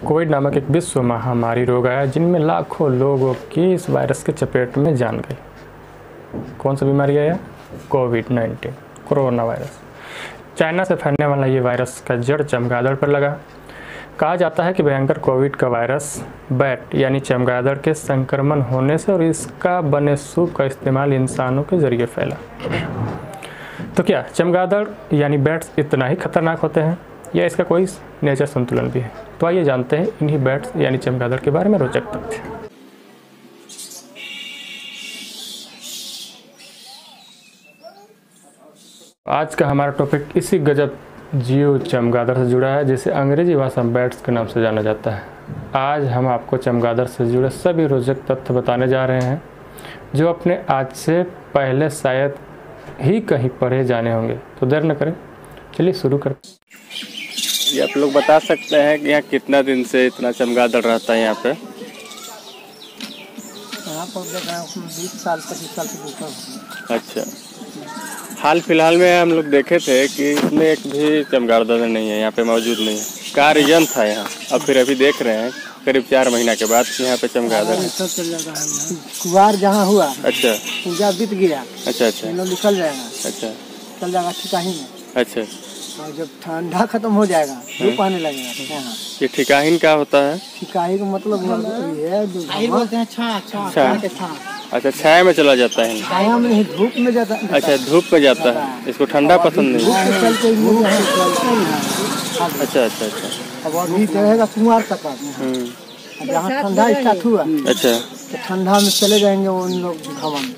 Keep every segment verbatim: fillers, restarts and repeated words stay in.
Covid नामक एक विश्व महामारी रोग आया जिनमें लाखों लोगों की इस वायरस के चपेट में जान गई। कौन सा बीमारी आया? COVID nineteen, corona virus. China से फैलने वाला ये वायरस का जड़ चमगादड़ पर लगा। कहा जाता है कि भयंकर कोविड का वायरस बैट यानी चमगादड़ के संक्रमण होने से और इसका बने सूप का इस्तेमाल इंसानों के जरिए फैला। तो क्या चमगादड़ यानी बैट्स इतना ही खतरनाक होते हैं या इसका कोई नेचर संतुलन भी है? तो आइए जानते हैं इन्हीं बैट्स यानी चमगादड़ के बारे में रोचक तथ्य। आज का हमारा टॉपिक इसी गजब जीव चमगादड़ से जुड़ा है जिसे अंग्रेजी भाषा में बैट्स के नाम से जाना जाता है। आज हम आपको चमगादड़ से जुड़े सभी रोचक तथ्य बताने जा रहे हैं जो अपने आज से पहले शायद ही कहीं पढ़े जाने होंगे। तो देर न करें, चलिए शुरू करते हैं। ये आप लोग बता सकते हैं कि यहाँ कितना दिन से इतना चमगादड़ रहता है यहाँ पे? यहाँ पर बीस साल पच्चीस साल से दूसरा। अच्छा, हाल फिलहाल में हम लोग देखे थे कि इसमें एक भी चमगादड़ नहीं है, यहाँ पे मौजूद नहीं है। क्या रीजन था यहाँ? अब फिर अभी देख रहे हैं करीब चार महीना के बाद यहाँ पे चमगादड़ है। कुवार जहाँ हुआ, अच्छा, पूजा बीत गया, अच्छा अच्छा, निकल जाएगा, अच्छा, चल जाएगा ठिकाही में। अच्छा, और जब ठंडा खत्म हो जाएगा धूप आने लगेगा। यहाँ ये ठिकाहीन क्या होता है? ठिकाही का मतलब ये है जो बोलते हैं छा छा छा। अच्छा, छाया में चला जाता है? छाया में नहीं, धूप में जाता है। अच्छा, धूप में जाता है, इसको ठंडा पसंद नहीं। अच्छा अच्छा अच्छा, अब अभी रहेगा कुमार तक, जहाँ ठंडा स्टार्ट हुआ, अच्छा, तो ठंडा में चले जाएंगे वो उन लोग हवा में।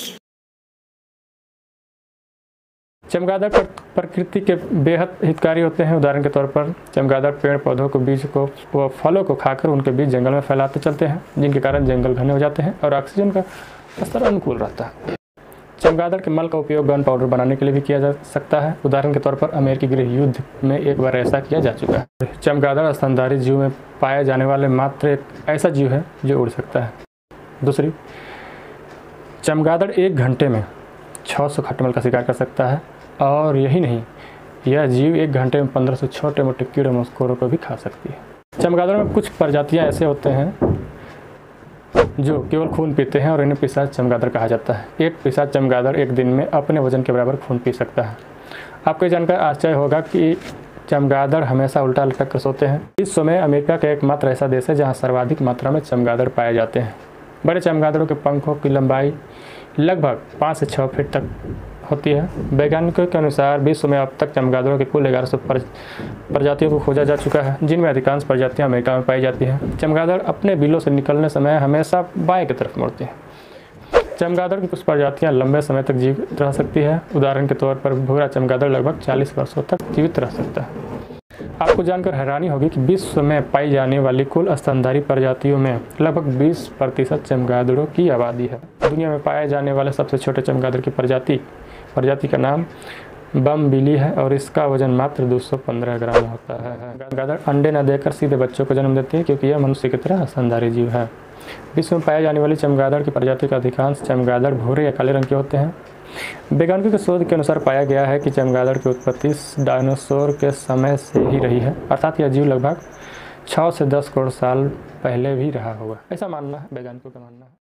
चमगादड़ प्रकृति के बेहद हितकारी होते हैं। उदाहरण के तौर पर चमगादड़ पेड़ पौधों को बीज को व फलों को खाकर उनके बीज जंगल में फैलाते चलते हैं, जिनके कारण जंगल घने हो जाते हैं और ऑक्सीजन का स्तर अनुकूल रहता है। चमगादड़ के मल का उपयोग गन पाउडर बनाने के लिए भी किया जा सकता है। उदाहरण के तौर पर अमेरिकी गृह युद्ध में एक बार ऐसा किया जा चुका है। चमगादड़ स्तनधारी जीव में पाए जाने वाले मात्र एक ऐसा जीव है जो उड़ सकता है। दूसरी, चमगादड़ एक घंटे में छः सौ खटमल का शिकार कर सकता है और यही नहीं, यह जीव एक घंटे में पंद्रह सौ छोटे मोटे कीड़े मकोड़ों को भी खा सकती है। चमगादड़ में कुछ प्रजातियां ऐसे होते हैं जो केवल खून पीते हैं और इन्हें पिशाच चमगादड़ कहा जाता है। एक पिशाच चमगादड़ एक दिन में अपने वजन के बराबर खून पी सकता है। आपको जानकर आश्चर्य होगा कि चमगादड़ हमेशा उल्टा लटक कर सोते हैं। विश्व में अमेरिका का एकमात्र ऐसा देश है जहाँ सर्वाधिक मात्रा में चमगादड़ पाए जाते हैं। बड़े चमगादड़ों के पंखों की लंबाई लगभग पाँच से छः फीट तक होती है। वैज्ञानिकों के अनुसार विश्व में अब तक चमगादड़ों के कुल ग्यारह सौ प्रजातियों को खोजा जा चुका है, जिनमें अधिकांश प्रजातियां अमेरिका में पाई जाती हैं। चमगादड़ अपने बिलों से निकलने समय हमेशा बाएं की तरफ मुड़ती है। चमगादड़ की कुछ प्रजातियां लंबे समय तक जीवित रह सकती है। उदाहरण के तौर पर भूरा चमगादड़ लगभग चालीस वर्षों तक जीवित रह सकता है। आपको जानकर हैरानी होगी कि विश्व में पाई जाने वाली कुल स्तनधारी प्रजातियों में लगभग बीस प्रतिशत चमगादड़ों की आबादी है। दुनिया में पाए जाने वाले सबसे छोटे चमगादड़ की प्रजाति प्रजाति का नाम बमबिली है और इसका वजन मात्र दो सौ पंद्रह ग्राम होता है। चमगादड़ अंडे न देकर सीधे बच्चों को जन्म देती है क्योंकि यह मनुष्य की तरह स्तनधारी जीव है। विश्व में पाए जाने वाली चमगादड़ की प्रजाति का अधिकांश चमगादड़ भूरे या काले रंग के होते हैं। वैज्ञानिकों के शोध के अनुसार पाया गया है कि चमगादड़ की उत्पत्ति डायनासोर के समय से ही रही है, अर्थात यह जीव लगभग छः से दस करोड़ साल पहले भी रहा होगा। ऐसा मानना है, वैज्ञानिकों का मानना है।